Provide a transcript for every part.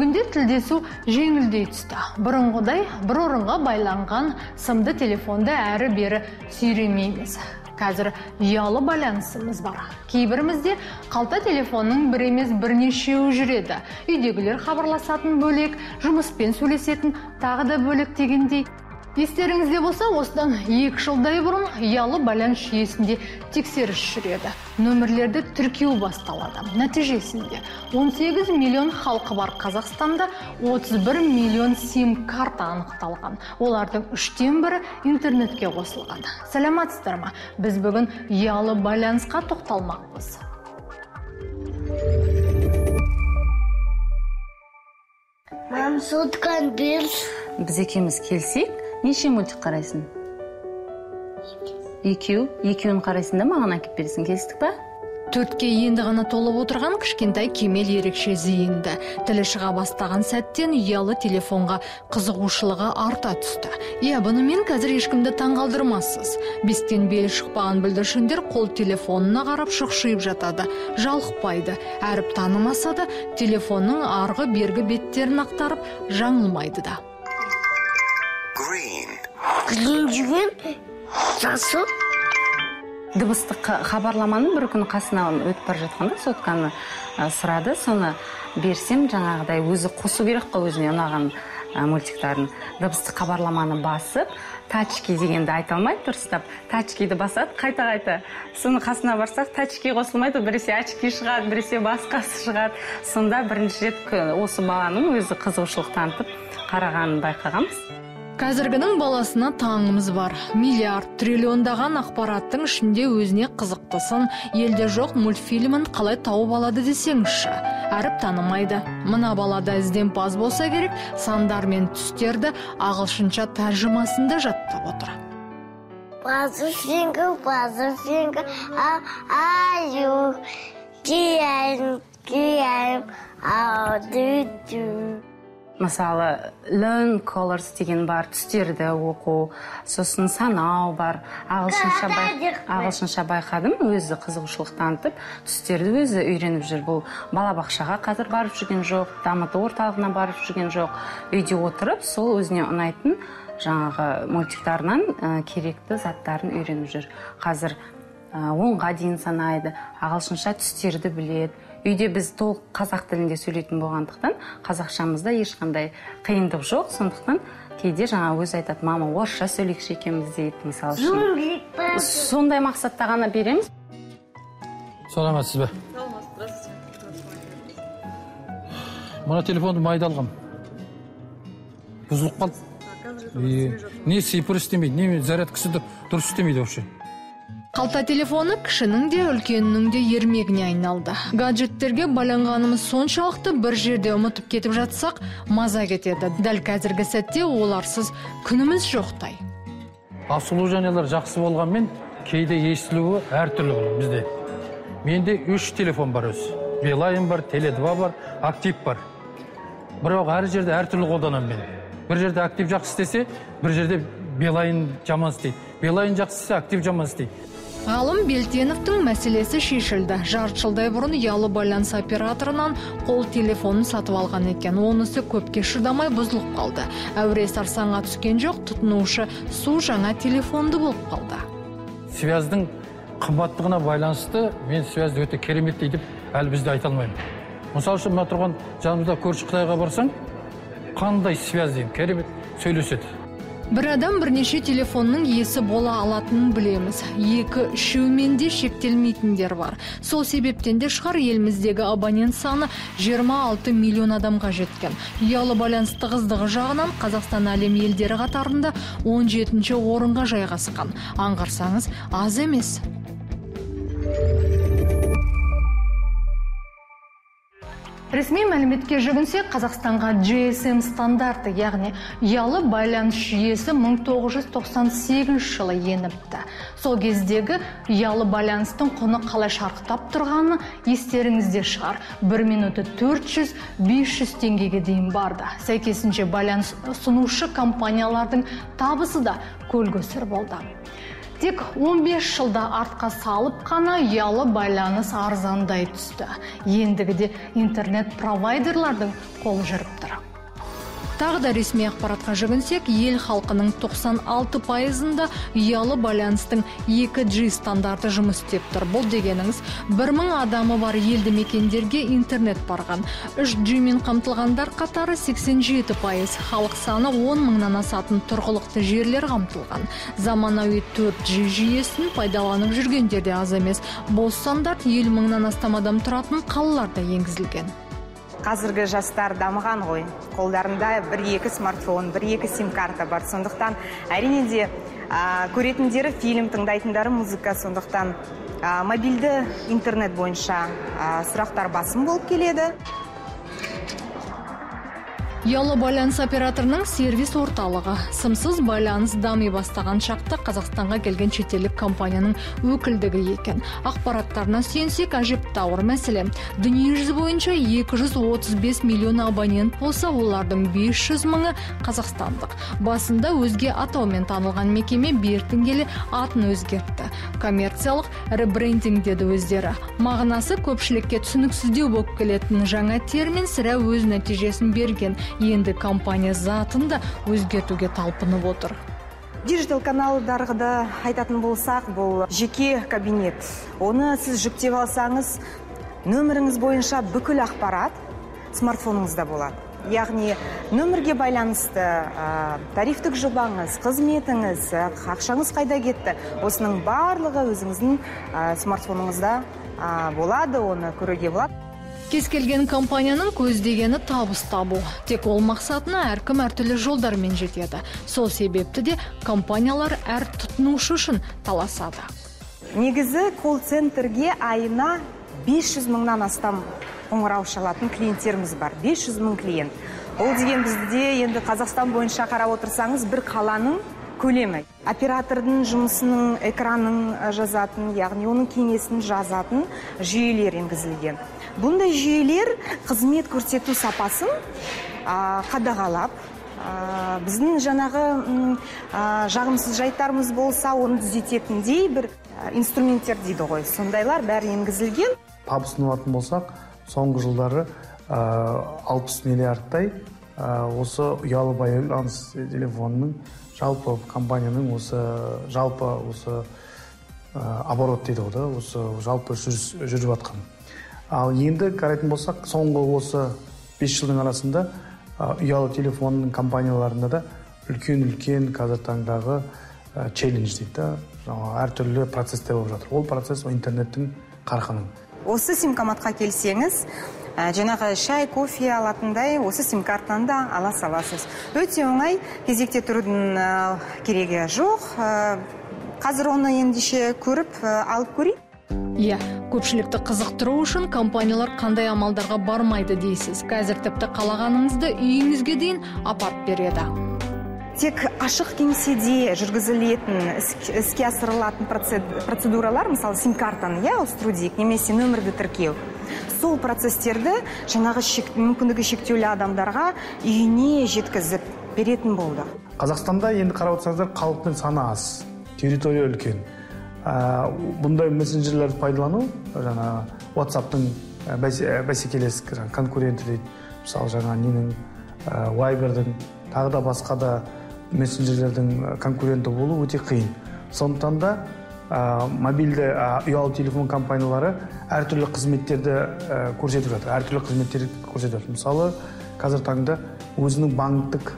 Бүгінде тілдесу жеңілдей түсті. Бұрынғыдай бір орынға байланған сымды телефонды әрі-бері сүйремейміз. Қазір ұялы байланысымыз бар. Кейбірімізде қалта телефонның бір емес бірнешеуі жүреді. Үйдегілер хабарласатын бөлек, жұмыспен сөйлесетін тағы да бөлек дегендей. Естеріңізде болса, осыдан 2 жылдай бұрын ұялы байланыс жүйесінде тексеріс жүреді. Нөмірлерді тіркеу басталады. Нәтижесінде 18 миллион халқы бар Қазақстанда 31 миллион сим карта анықталған. Олардың 3-тен бірі интернетке қосылған. Сәлеметсіздер ме? Біз бүгін ұялы байланысқа тоқталмақпыз. Мам, соткан бер. Біз екеуміз келсек, неше мультик қарайсың? Екеуін қарайсың да маған әкеп бересің, келістік па? 4-ке енді ғана толып отырған кішкентай Кемел ерекше зейінді. Тілі шыға бастаған сәттен ұялы телефонға қызығушылығы арта түсті. Бұнымен қазір ешкімді таңғалдырмассыз. 5-тен белі шықпаған бүлдіршіндер қол телефонына қарап шұқшиып жатады. Жалықпайды. Әріп танымаса да, телефонның арғы бергі беттерін ақтарып жаңылмайды да. Грин жасыл. Дыбыстық хабарламаның бір күні қасынан өтіп бара жатқанда сотканы сұрады, соны берсем жаңағыдай өзі қосу керек қой өзіне ұнаған мультиктарын. Дыбыстық хабарламаны басып, тачки дегенді айта алмайды дұрыстап, тачкиді басады, қайта-қайта. Соны қасына барсақ, тачки қосылмайды, біресе очки шығады, біресе басқасы шығады. Сонда бірінші рет осы баланың өзі қызығушылық танытып қарағанын байқағанбыз. Қазіргінің баласына таңымыз бар. Миллиард, триллиондаған ақпараттың ішінде өзіне қызықтысын, елде жоқ мультфильмін қалай тауып алады десеңізші. Әріп танымайды. Мына балада ізденпаз болса керек, сандар мен түстерді ағылшынша тәржімасында жаттап отыр. Пазушенька, аю, кияйым, ау-ду-ду. Мысалы, learn colors деген бар, түстерді оқу, сосын санау бар, ағылшынша байқадым, өзі қызығушылық танытып, түстерді өзі үйреніп жүр. Бұл балабақшаға қазір барып жүрген жоқ, дамыту орталығына барып жүрген жоқ. Үйде отырып, сол өзіне ұнайтын жаңағы мультиктарынан керекті заттарын үйреніп жүр. Қазір 10-ға дейін санайды, ағылшынша түстерді біледі. Үйде біз толық қазақ тілінде сөйлейтін болғандықтан, қазақшамызда ешқандай қиындық жоқ, сондықтан кейде жаңа өзі айтады, мама, орысша сөйлейікші екенбіз дейді, мысалы үшін. Сондай мақсатта ғана береміз. Саламатсыз ба? Мына телефонды майда алғам. Бұзылып қалды. Не сипыр істемейді, не зарядкасы дұрыс істемейді вообще. Қалта телефоны кішінің де, үлкенінің де ермегіне айналды. Гаджеттерге байланғанымыз соншалықты бір жерде ұмытып кетіп жатсақ, маза кетеді. Дәл қазіргі сәтте оларсыз күніміз жоқтай. Асылу жанелер жақсы болғанмен, кейде естілуі әртүрлі болады бізде. Менде 3 телефон бар өзі. Билайн бар, Теле2 бар, Актив бар. Бірақ әр жерде әртүрлі қолданам мен. Бір жерде Актив жақсы істесе, бір жерде Билайн жаман істейді. Билайн жақсы істесе, Актив жаман істейді. Ғалым Белтеновтың мәселесі шешілді. Жарты жылдай бұрын ұялы байланыс операторынан қол телефонын сатып алған екен. Онысы көпке шыдамай бұзылып қалды. Әуре сарсаңға түскен жоқ, тұтынушы су жаңа телефонды болып қалды. Связьдің қымбаттығына байланысты мен связьді өте керемет дейді әлі бізде айта алмаймын. Мысалы үшін мына тұрған жанымызда көрші Қытайға барсаң, қандай связь деймін, керемет сөйлеседі. Бір адам бірнеше телефонның иесі бола алатынын білеміз. 2-3-мен де шектелмейтіндер бар. Сол себептен де шығар еліміздегі абонент саны 26 миллион адамға жеткен. Ұялы байланыс тығыздығы жағынан Қазақстан әлем елдері қатарында 17-ші орынға жайғасқан. Аңғарсаңыз, аз емес. Ресми мәліметке жүгінсек, Қазақстанға GSM стандарты, яғни ұялы байланыс жүйесі 1998 жылы еніпті. Сол кездегі ұялы байланыстың құны қалай шарықтап тұрғаны естеріңізде шығар. 1 минуты 400-500 теңгеге дейін барды. Сәйкесінше байланыс ұсынушы компаниялардың табысы да көл көсір болды. Тек 15 жылда артқа салып қана ұялы байланыс арзандай түсті. Ендігіде интернет провайдерлардың қолы жүріп тұр. Тағы да ресми ақпаратқа жүгінсек, ел халқының 96%-ында ұялы байланыстың 2G стандарты жұмыс істеп тұр. Бұл дегеніңіз 1000 адамы бар елді мекендерге интернет барған. 3G мен қамтылғандар қатары 87%, халық саны 10 мыңнан асатын тұрғылықты жерлер қамтылған. Заманауи 4G жүйесін пайдаланып жүргендер де аз емес. Бұл стандарт 50 мыңнан астам адам тұратын қалаларда енгізілген. Қазіргі жастар дамыған ғой. Қолдарында 1-2 смартфон, 1-2 сим-карта бар. Сондықтан әрине де көретіндері фильм, тыңдайтындары музыка. Сондықтан мобильді интернет бойынша сұрақтар басым болып келеді. Ұялы байланыс операторының сервис орталығы. Сымсыз байланыс дами бастаған шақта Қазақстанға келген шетелдік компанияның өкілдігі екен. Ақпараттарына сүйенсек, әжептәуір мәселе. Дүниежүзі бойынша 235 миллион абонент болса, олардың 500 мыңы қазақстандық. Басында өзге атаумен танылған мекеме бертін келе атын өзгертті. Коммерциялық ребрендинг деді өздері. Мағынасы көпшілікке түсініксіздеу болып келетін жаңа термин сірә өз нәтижесін берген. Енді компания затында өзгертуге талпынып отыр. Диджитал каналдарда айтатын болсақ, бұл жеке кабинет. Оны сіз жүктеп алсаңыз, нөміріңіз бойынша бүкіл ақпарат смартфоныңызда болады. Яғни нөмірге байланысты тарифтік жобаңыз, қызметіңіз, ақшаңыз қайда кетті, осының барлығы өзіңіздің смартфоныңызда болады, оны көруге болады. Кез келген компанияның көздегені табыс табу. Тек ол мақсатына әркім әртүрлі жолдармен жетеді. Сол себепті де компаниялар әр тұтынушы үшін таласады. Негізі колл-центрге айына 500 мыңнан астам қоңырау шалатын клиенттеріміз бар. 500 мың клиент. Ол деген бізде енді Қазақстан бойынша қарап отырсаңыз, бір қаланың көлемі. Оператордың жұмысының экранын жазатын, яғни оның кеңесін жазатын жүйелер енгізілген. Бұндай жүйелер қызмет көрсету сапасын қадағалап, біздің жаңағы жағымсыз жайттарымыз болса, оны түзететіндей бір инструменттер дейді ғой. Сондайлар бәрі енгізілген. Табысын алатын болсақ, соңғы жылдары 60 миллиардтай осы ұялы байланыс телефонының жалпы компанияның жалпы оборот дейді ғой, осы жалпы жүріп жатқан. Ал енді қарайтын болсақ, соңғы осы 5 жылдың арасында ұялы телефонның компанияларында да үлкен қазір таңдағы челлендж дейді, әртүрлі процесстер болып жатыр. Ол процесс интернеттің қарқыны. Осы сим-картаға келсеңіз, жаңағы шай, кофе алатындай осы сим-картаны да ала саласыз. Өте оңай, кезекте тұрудың керегі жоқ. Қазір оны ендеше көріп алып көрейік. Көпшілікті қызықтыру үшін компаниялар қандай амалдарға бармайды дейсіз. Қазір тіпті қалағаныңызды үйіңізге дейін апарып береді. Тек ашық кеңседе жүргізілетін, іске асырылатын процедуралар, мысалы сим-картаны ауыстыру дейік, немесе нөмірді тіркеу. Сол процесстерді жаңағы мүмкіндігі шектеулі адамдарға үйіне жеткізіп беретін болды. Қазақстанда енді қарап отырсаңыздар, халықтың саны аз, территория үлкен. Бұндай мессенджерлерді пайдалану, жаңа WhatsApp-тың бәсекелестік конкуренті дейді, мысалы жаңа ненің, Viber-дің, тағы да басқа да мессенджерлердің конкуренті болу өте қиын. Сондықтан да мобильді ұялы телефон компаниялары әртүрлі қызметтерді көрсетіп жатыр. Әртүрлі қызметтерді көрсетіп жатыр. Мысалы, қазір таңда өзінің банктік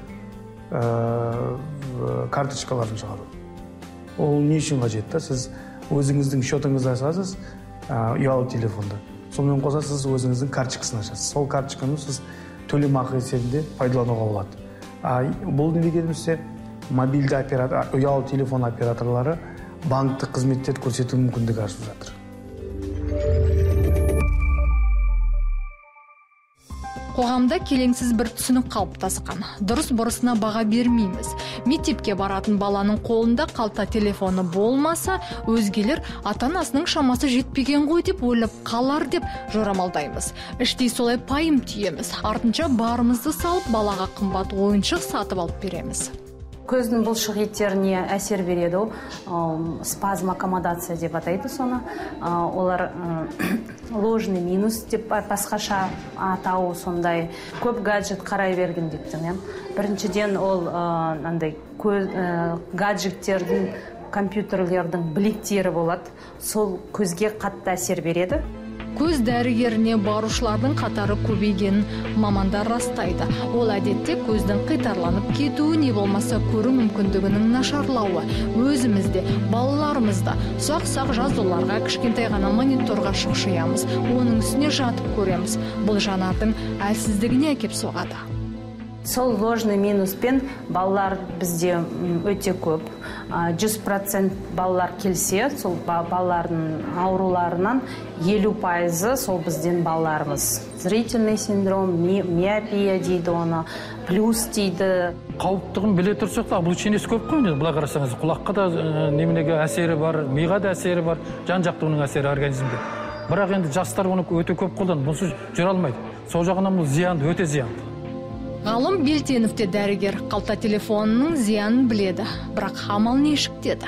карточкаларын шығару. Ол не үшін қажет? Сіз өзіңіздің счетыңызды ашасыз ұялы телефонда. Сонымен қоса сіз өзіңіздің карточкасын ашасыз. Сол карточканы сіз төлемақы есебінде пайдалануға болады. Бұл не дегенімізде мобильді ұялы телефон операторлары банктік қызметтер көрсету мүмкіндігі ашып жатыр. Қоғамда келеңсіз бір түсінік қалыптасқан. Дұрыс бұрысына баға бермейміз. Мектепке баратын баланың қолында қалта телефоны болмаса, өзгелер ата-анасының шамасы жетпеген ғой деп ойлап қалар деп жорамалдаймыз. Іштей солай пайым түйеміз. Артынша барымызды салып балаға қымбат ойыншық сатып алып береміз. Көздің бұлшық еттеріне әсер береді ол, спазм аккомодация деп атайды соны. Олар ложный минус деп басқаша атауы сондай. Көп гаджет қарай бергендіктен. Біріншіден ол гаджеттердің, компьютерлердің білектері болады. Сол көзге қатты әсер береді. Көз дәрігеріне барушылардың қатары көбейгенін мамандар растайды. Ол әдетте көздің қитарланып кетуі, не болмаса көру мүмкіндігінің нашарлауы. Өзімізде, балаларымызда ұсақ жазуларға, кішкентай ғана мониторға шұқшиямыз, оның үстіне жатып көреміз. Бұл жанардың әлсіздігіне әкеп соғады. Сол ложный минуспен балалар бізде өте көп. 100% балалар келсе, сол балалардың ауруларынан 50% сол бізден балаларымыз. Зрительный синдром, миопия дейді оны, плюс дейді. Қауіптігін біле тұрсақ та, бұл шенесі көп қой. Бұлай қарасаңыз, құлаққа да неменеге әсері бар, миға да әсері бар, жан-жақты оның әсері организмге. Бірақ енді жастар оны өте көп қолданады, бұнсыз жүре алмайды. Сол жағынан бұл зиянды, өте зиянды. Ғалым Белтеновте дәрігер қалта телефонының зиянын біледі, бірақ амал нешік деді.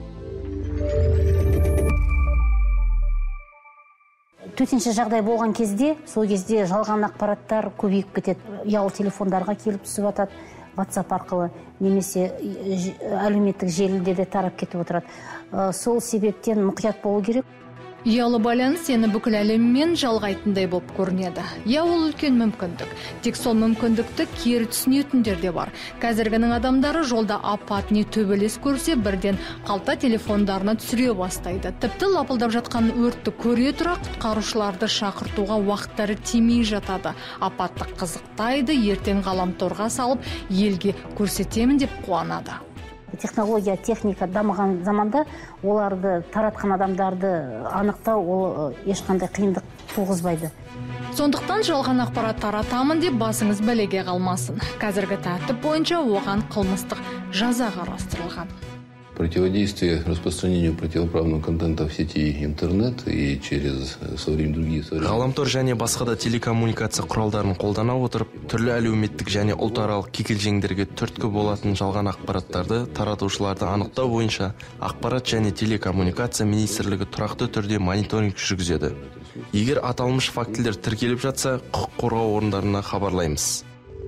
Төтенше жағдай болған кезде, сол кезде жалған ақпараттар көбейіп кетеді. Ұялы телефондарға келіп түсіп атады, WhatsApp арқылы, немесе әлеуметтік желіде де тарап кетіп отырады. Сол себептен мұқият болу керек. Ұялы байланыс сені бүкіл әлеммен жалғайтындай болып көрінеді. Ол үлкен мүмкіндік. Тек сол мүмкіндікті кері түсінетіндер де бар. Қазіргінің адамдары жолда апат не төбелес көрсе, бірден қалта телефондарына түсіре бастайды. Тіпті лапылдап жатқан өртті көре тұра құтқарушыларды шақыртуға уақыттары тимей жатады. Апатты қызықтайды, ертең ғаламторға салып, елге көрсетемін деп қуанады. Технология, техника дамыған заманда оларды таратқан адамдарды анықтау ол ешқандай қиындық туғызбайды. Сондықтан жалған ақпарат таратамын деп басыңыз бәлеге қалмасын. Қазіргі тәртіп бойынша оған қылмыстық жаза қарастырылған. Противодействие распространению противоправного контента в сети интернет и через другие Ғаламтор және басқа да телекоммуникация құралдарын қолдана отырып, түрлі әлеуметтік және ұлтаралық кикілжеңдерге түрткі болатын жалған ақпараттарды таратушыларды анықтау бойынша Ақпарат және телекоммуникация министрлігі тұрақты түрде мониторинг жүргізеді. Егер аталмыш фактілер тіркеліп жатса, құқық қорғау орындарына хабарлаймыз.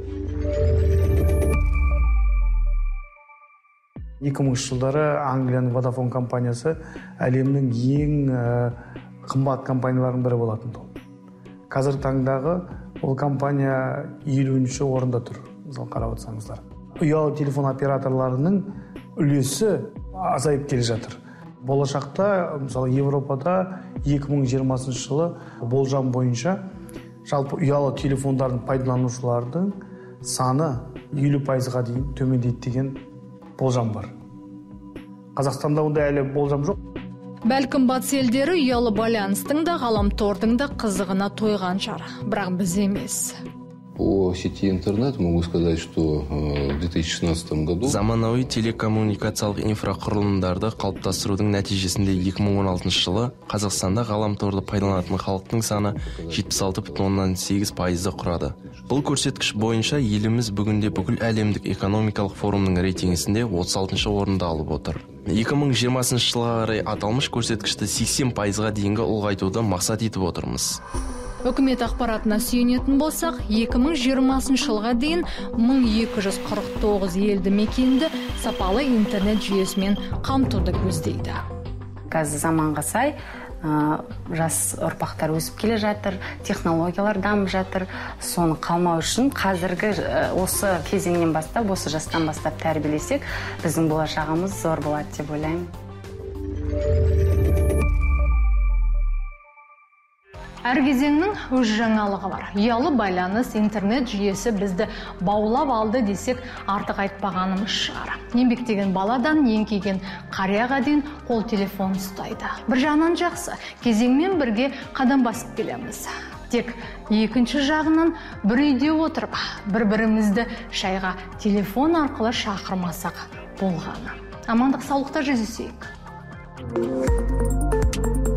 2000 жылдары Англияның Vodafone компаниясы әлемнің ең қымбат компаниялардың бірі болатын. Қазір таңдағы ол компания 50-ші орында тұр, мысалы қарап отырсаңыздар. Ұялы телефон операторларының үлесі азайып келе жатыр. Болашақта, мысалы Европада 2020 жылы болжам бойынша жалпы ұялы телефондардың пайдаланушылардың саны 50%-ға дейін төмендейді деген болжам бар. Қазақстанда ондай әлі болжам жоқ. Бәлкім батыс елдері ұялы байланыстың да ғаламтордың да қызығына тойған шығар, бірақ біз емес. По сети интернет могу сказать, что в 2016 году заманауи телекоммуникациялық инфрақұрылымдарды қалыптастырудың нәтижесінде 2016 жылы Қазақстанда ғаламторды пайдаланатын халықтың саны 76,8%-ды құрады. Бұл көрсеткіш бойынша еліміз бүгінде бүкіл әлемдік экономикалық форумның рейтингісінде 36-шы орынды алып отыр. 2020 жылға қарай аталмыш көрсеткішті 80%-ға дейінгі ұлғайтуды мақсат етіп отырмыз. Үкімет ақпаратына сүйенетін болсақ, 2020 жылға дейін 1249 елді мекенді сапалы интернет жүйесімен қамтуды көздейді. Қазір заманға сай жас ұрпақтар өсіп келе жатыр, технологиялар дамып жатыр. Соны қалмау үшін қазіргі осы кезеңнен бастап, осы жастан бастап тәрбиелесек, біздің болашағымыз зор болады деп ойлаймын. Әр кезеңнің өз жаңалығы бар. Ұялы байланыс, интернет жүйесі бізді баулап алды десек, артық айтпағанымыз шығар. Еңбектеген баладан еңкейген қарияға дейін қол телефон ұстайды. Бір жағынан жақсы, кезеңмен бірге қадам басып келеміз. Тек екінші жағынан бір үйде отырып, бір-бірімізді шайға телефон арқылы шақырмасақ болғаны. Амандық, саулықта жүздесейік.